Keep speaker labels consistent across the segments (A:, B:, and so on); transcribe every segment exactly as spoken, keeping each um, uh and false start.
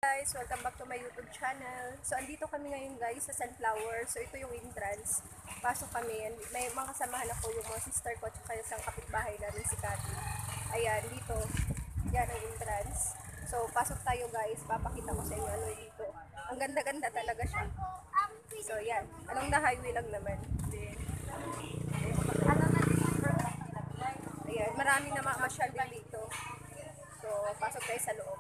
A: Guys, welcome back to my YouTube channel. So, andito kami ngayon guys sa Sunflower. So, ito yung entrance. Pasok kami. May mga kasamahan ako, yung mga sister ko at saka isang kapitbahay namin si Cathy. Ayan, dito. Yan ang entrance. So, pasok tayo guys. Papakita ko sa inyo ano dito. Ang ganda-ganda talaga siya. So, yan. Along the highway lang naman. Ayan, marami na mamasyal din dito. So, pasok tayo sa loob.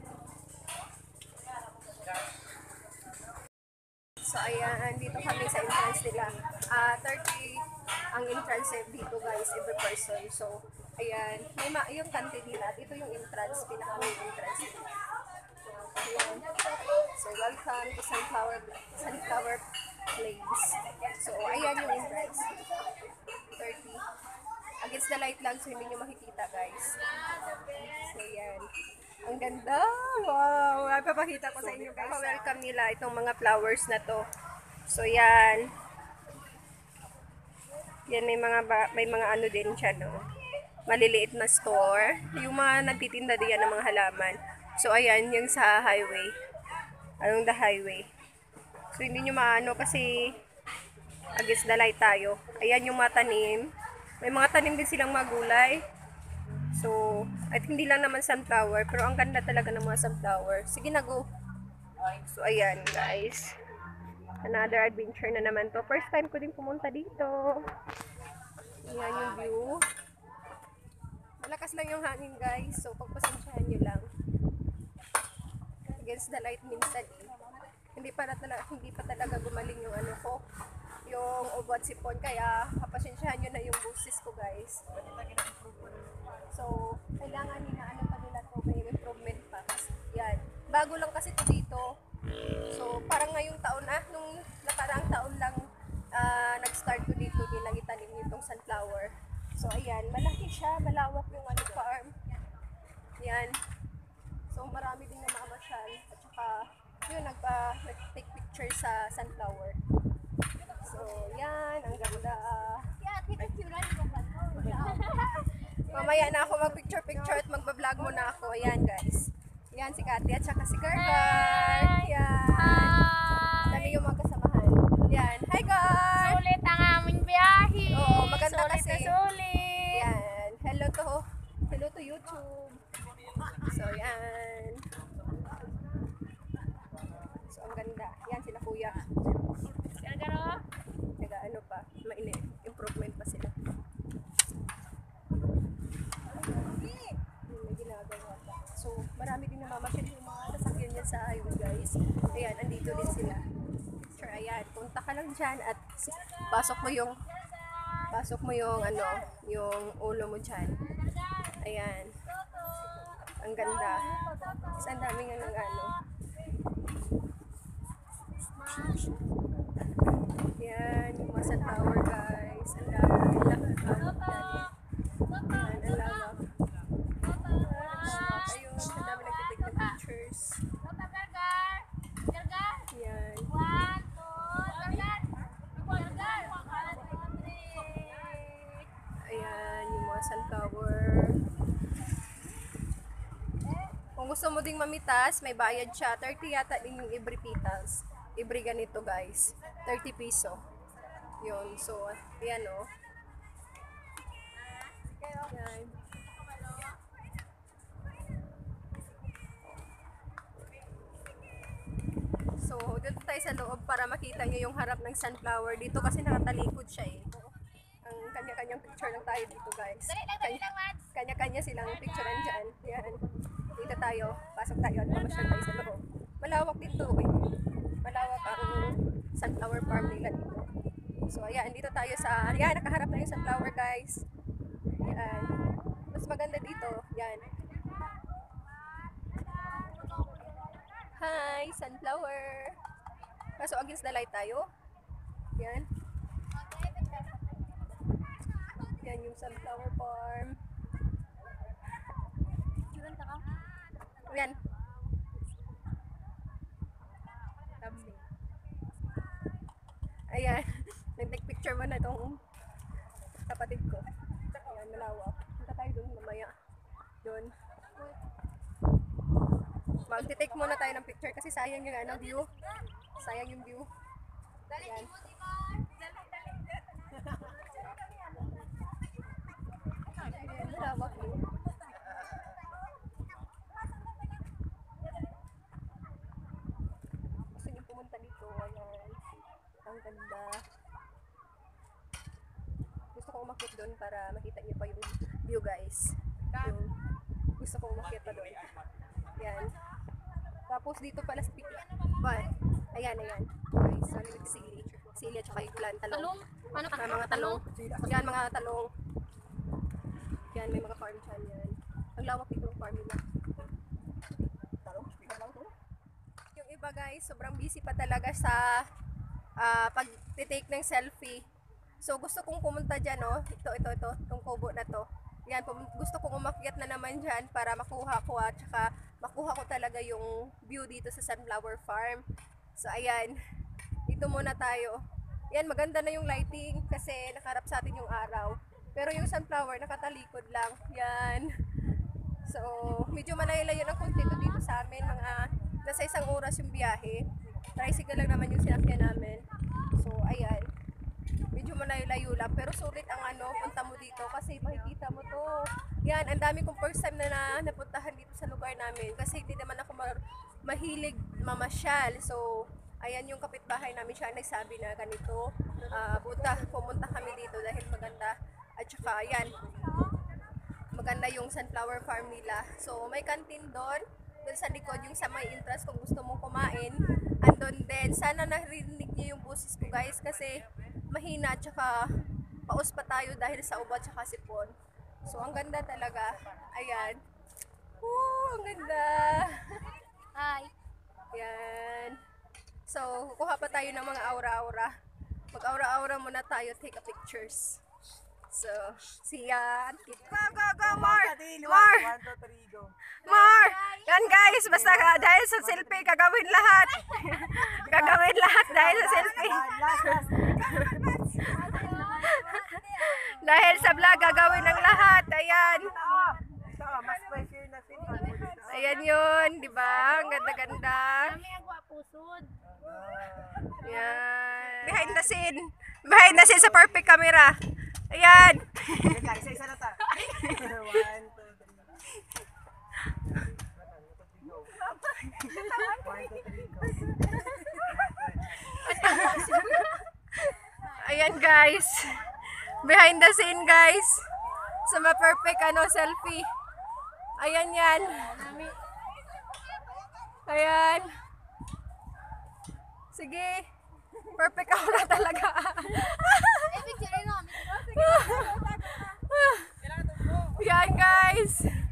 A: So, ayan, dito kami sa entrance nila. Uh, thirty ang entrance dito guys, every person. So, ayan, may ma yung canteen nila. Ito yung entrance, pinaka-main entrance nila. Ayan. So, welcome to Sunflower, Sunflower Place. So, ayan yung entrance. thirty. Against the light lang, so hindi nyo makikita guys. So, ayan. Ang ganda! Wow! Papakita ko sa inyo guys. Welcome nila itong mga flowers na to. So, yan. Yan, may mga, ba, may mga ano din siya, no? Maliliit na store. Yung mga nagtitinda diyan ng mga halaman. So, ayan, yung sa highway. Along the highway. So, hindi nyo maano kasi against the light tayo. Ayan yung mga tanim. May mga tanim din silang magulay. So, at hindi lang naman sunflower, pero ang ganda talaga ng mga sunflower. Sige na, go. So, ayan, guys. Another adventure na naman to. First time ko din pumunta dito. Ayan yung view. Malakas lang yung hangin, guys. So, pagpasensyahan nyo lang. Against the light minsan, eh. Hindi pa, na talaga, hindi pa talaga gumaling yung ano ko. Yung ubat sipon. Kaya, kapasensyahan nyo na yung boses ko, guys. So, kailangan nila ano pa nila to, may improvement pa. Yan. Bago lang kasi ito dito. So, parang ngayong taon ah, nung nakaraang taon lang uh, nag-start ko dito nilang itanim nitong sunflower. So, ayan. Malaki siya. Malawak yung ano farm. Yan. So, marami din na mamasyal. At saka, yun, nagpa, nag-take picture sa sunflower. So, yan. Ang ganda.
B: Yeah, picture na rin ba?
A: Mamaya na ako mag-picture-picture at magbablog muna ako. Ayan, guys. Ayan, si Cathy at saka si Gargar. Ayan. Kami yung mga kasamahan. Ayan. Hi, Gar!
B: Sulit ang aming biyahe.
A: Oo, maganda
B: sulit
A: kasi.
B: Na sulit.
A: Ayan. Hello to, hello to YouTube. So, ayan. So, ang ganda. Ayan, sila kuya.
B: Gargaro?
A: Naga, ano pa, mainit. Improvement pa sila. So, marami din namamasyal yung mga sasakyan niya sa highway, guys. Ayan, andito din sila. Sure, ayan. Punta ka lang dyan at pasok mo yung pasok mo yung ano, yung ulo mo dyan. Ayan. Ang ganda. Kasi ang daming ano, ano. Ayan, yung mga sunflower, guys. Ang dami. Ang dami. Ayan, ang lawak. Ayun, ang dami nagtitake ng pictures. Yan. Ayan, yung mga sunflower. Kung gusto mo ding mamitas, may bayad siya. thirty yata din yung every petals. Every ganito, guys. thirty piso. Yun. So, ayan o. Oh. Ayan. So, dito tayo sa loob para makita nyo yung harap ng sunflower. Dito kasi nakatalikod siya eh. Ang kanya-kanyang picture lang tayo dito, guys. Kanya-kanya silang picture dyan. Yan. Dito tayo. Pasok tayo at mamasyal tayo sa loob. Malawak dito eh. Malawak ang sunflower farm nila dito. So, ayan. Dito tayo sa... Ayan, nakaharap na yung sunflower, guys. Ayan. Mas maganda dito. Yan. Hi, sunflower. Kaso against the light tayo. Yan. Yan yung sunflower farm. Yan. Ayan. Nag-take picture mo na itong kapatid ko. Ayan, malawak. Punta tayo dun mamaya. Doon. Mag-take muna tayo ng picture kasi sayang yung ano, view. Sayang yung view. Ayan. Ayan, malawak yun. Gusto niyo pumunta dito. Ayan. Ang ganda. Gusto ko umakyat doon para makita niyo pa yung view, guys. Yung, gusto ko umakyat pa doon. Ayan. Tapos dito pala sa picture. Ayan, ayan. Guys, ano yung sili? Sili at saka yung plant, talong.
B: Talong? Ano ka?
A: May mga talong. Yan, mga talong. Yan, may mga farm dyan yan. Ang lawak dito ng farm nila. Talong? Talong to? Yung iba guys, sobrang busy pa talaga sa uh, pag-take ng selfie. So gusto kong pumunta dyan, no? Ito, ito, ito. Itong kubo na to. Yan, gusto kong umakyat na naman dyan para makuha ko at saka makuha ko talaga yung view dito sa Sunflower Farm. So ayan, dito muna tayo. Yan, maganda na yung lighting kasi nakaharap sa atin yung araw. Pero yung sunflower nakatalikod lang. Yan. So, medyo malayo-layo ng konti to dito sa amin. Mga nasa isang oras yung biyahe. Tricycle lang naman yung sinakyan namin. So, ayan. Medyo malayo-layo lang. Pero sulit ang ano, punta mo dito kasi makikita mo to. Yan, ang dami kong first time na, na napuntahan dito sa lugar namin. Kasi hindi naman ako ma- mahilig mamasyal. So, ayan yung kapitbahay namin, siya nagsabi na ganito. Uh, punta, pumunta kami dito dahil maganda. At saka, ayan, maganda yung sunflower farm nila. So, may canteen doon. Doon sa likod, yung sa may interest kung gusto mong kumain. Andun din. Sana narinig niyo yung boses ko guys kasi mahina at saka paus pa tayo dahil sa ubat at saka sipon. So, ang ganda talaga. Ayan. Woo! Ang ganda!
B: Hi.
A: Ayan. So, kuha pa tayo ng mga aura-aura. Mag-aura-aura muna tayo, take a pictures. So, siya. Go, go, go, more! More!
C: one, two, three, go.
A: More! Yan guys, basta ka, dahil sa selfie, gagawin lahat. Gagawin lahat dahil sa selfie.
C: Last, last.
A: Dahil sa vlog, gagawin ng lahat. Ayan.
C: Ito, mas pressure na sin.
A: Ayan yun, di ba? Ang ganda-ganda.
B: Kami ang gwapusod.
A: Yan. Behind the scene. Behind the scene sa perfect camera. Ayan.
C: Teka, isa-isa na ta. One, two, three. One, two, three, go.
A: Ayan guys. Behind the scene guys. Sa ma perfect ano selfie. Ayan yan. Ayan. Sige. Perfect ako na talaga.
B: Eh, picture mo.
A: Yan guys.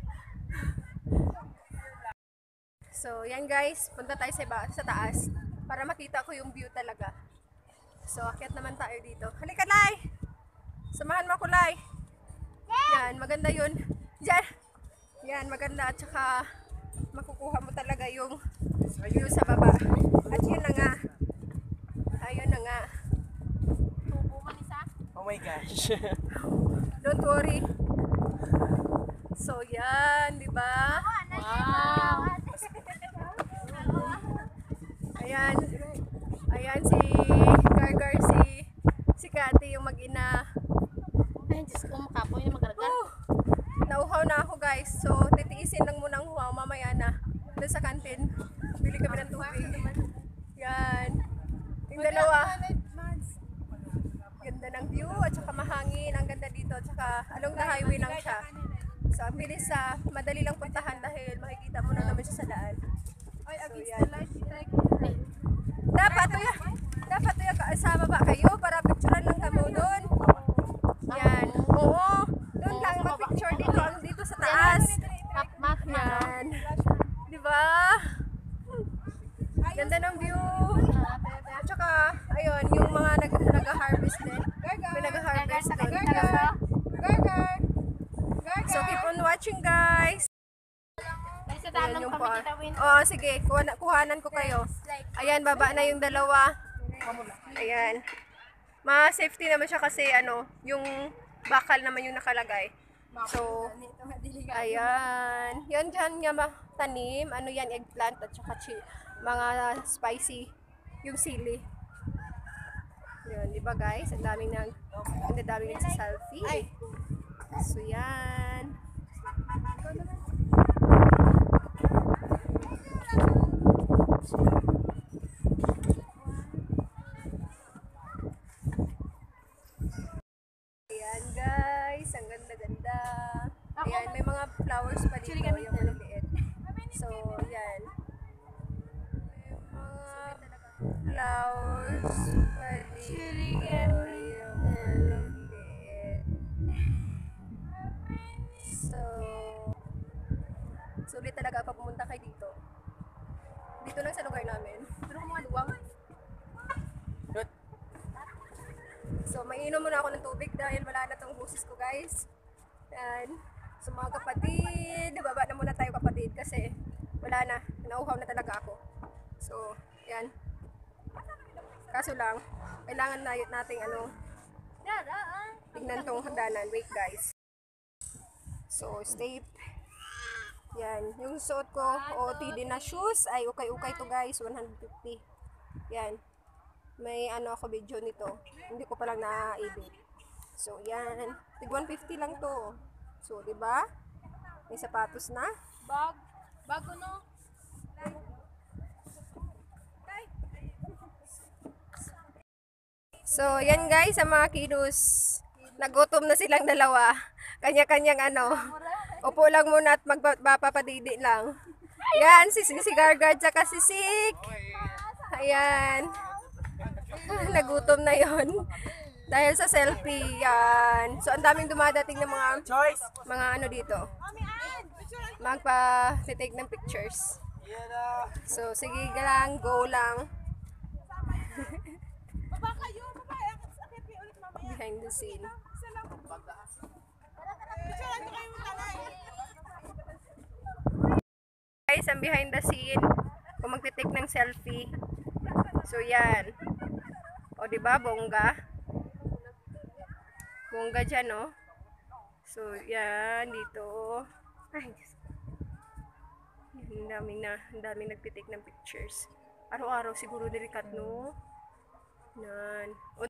A: So, yan guys. Punta tayo sa, iba, sa taas para makita ko yung view talaga. So, akyat naman tayo dito. Halika, Lai! Samahan mo ko, Lai. Yan, maganda yun. Diyan. Yan, maganda. At saka, makukuha mo talaga yung view sa baba. At yun na nga. Ayun na nga.
B: Tubo man isa.
C: Oh my gosh.
A: Don't worry. So, yan, di ba?
B: Wow.
A: Ayan. Ayan si Gargar, si si Kati, yung mag-ina.
B: Ay, Diyos ko, makapoy na magaragan.
A: Oh, nauhaw na ako guys. So, titiisin lang muna ang huwaw. Mamaya na. Doon sa kantin. Bili kami ng tubig. Yan. Yung dalawa. Ganda ng view at saka mahangin. Ang ganda dito. At saka along the highway lang siya. So, ang bilis sa madali lang puntahan dahil makikita mo na naman siya sa daan. So, yan. Dapat to ya. Dapat to ya kasama ba kayo para picturean lang kamo doon. Yan. Oo. Doon lang mag-picture dito. Ang dito sa taas.
B: Map, map,
A: Yan. Di ba? Ganda ng view. At saka, ayun, yung mga nag- nag-harvest din. May nag-harvest doon. So, keep on watching, guys.
B: Ay, sa
A: Ayan
B: tanong
A: yung
B: kami
A: pa.
B: kitawin.
A: Oo, sige. Kuha- kuhanan ko kayo. Ayan, baba na yung dalawa. Ayan. Ma-safety naman siya kasi, ano, yung bakal naman yung nakalagay. So, ayan. Yan dyan nga ma- tanim. Ano yan, eggplant at saka chi- mga spicy. Yung sili. Yun, di ba guys? Ang daming nag, ang daming nagsa-selfie. So, yan. Ayan guys, ang ganda-ganda. Ayan, may mga flowers pa dito, yung maliliit. So, yan. May mga flowers pa dito, yung maliliit. So, sulit talaga pag pumunta kayo dito. Dito lang sa lugar namin. Pero kung mga luwang. So, mainom muna ako ng tubig dahil wala na tong busis ko, guys. Yan. So, mga kapatid, baba na muna tayo kapatid kasi wala na. Nauhaw na talaga ako. So, yan. Kaso lang, kailangan na nating ano, tignan tong hagdanan. Wait, guys. So, stay. Yan. Yung suot ko, O T D na shoes, ay ukay-ukay to guys, one fifty. Yan. May ano ako video nito. Hindi ko pa lang na-edit. So, yan. Tig one fifty lang to. So, di ba? May sapatos na.
B: Bag. Bago no?
A: So, yan guys, sa mga kiddos. Nagutom na silang dalawa. Kanya-kanyang ano. Upo lang muna at magpapadidi lang. Yan, si, si Gargard tsaka si Sik. Ayan. Nagutom na yon dahil sa selfie. Yan. So, ang daming dumadating ng mga
C: Choice!
A: mga ano dito. Magpa-take ng pictures.
C: Yan na.
A: So, sige lang, go lang. Behind the scene. Guys, ang behind the scene, kung magte-take ng selfie. So, yan. O, diba, bongga? Bongga dyan, no? So, yan, dito. Ay, Diyos ko. Ang daming na, ang daming nagte-take ng pictures. Araw-araw siguro dirikat, no? Yan. O,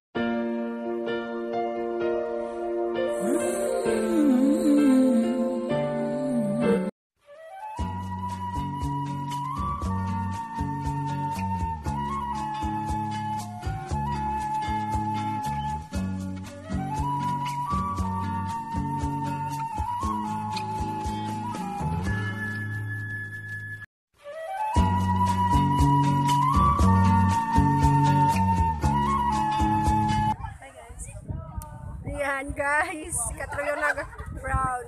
A: Ayan guys, katro yung nag-brown.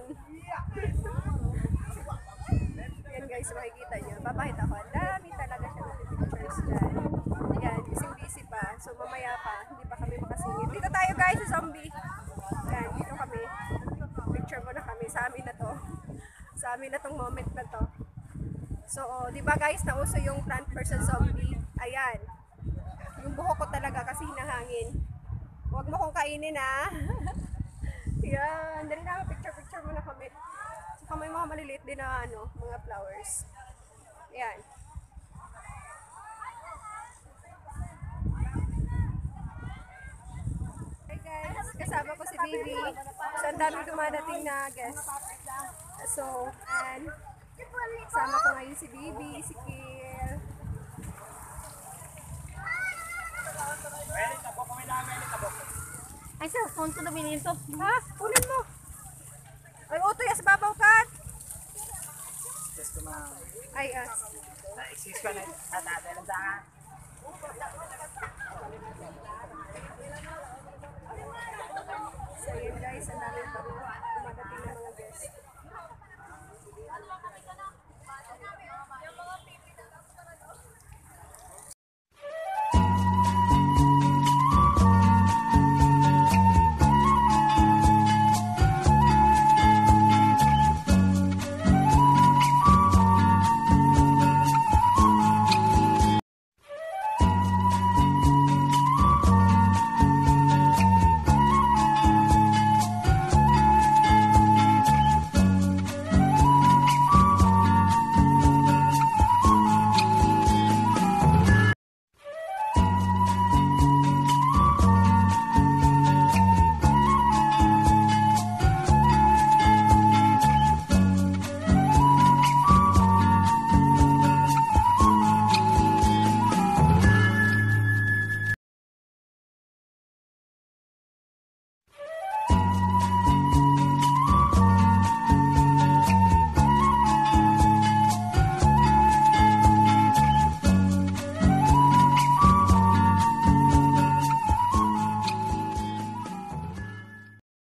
A: Yan guys, makikita nyo. Papakita ko. Ang dami talaga siya ng pictures dyan. Ayan, busy-busy pa. So mamaya pa, hindi pa kami makasingit. Dito tayo guys sa zombie. Ayan, dito kami. Picture mo na kami. Sa amin na to. Sa amin na tong moment na to. So, oh, di ba guys, nauso yung plant versus zombie. Ayan. Yung buhok ko talaga kasi hinahangin. Huwag mo kong kainin ha. Yan. Dali na, picture-picture muna kami. Saka may mga maliliit din na ano, mga flowers. Yan. Hey guys, kasama ko si Bibi. So, ang dami dumadating na guest. So, and kasama ko ngayon si Bibi, si Kiel.
B: Ay, sir, phone ko na binito.
A: Ha? Kunin mo. Ay, utoy, as babaw kat.
C: Just to ma...
A: Ay, as.
C: Excuse ko na. At ate lang sa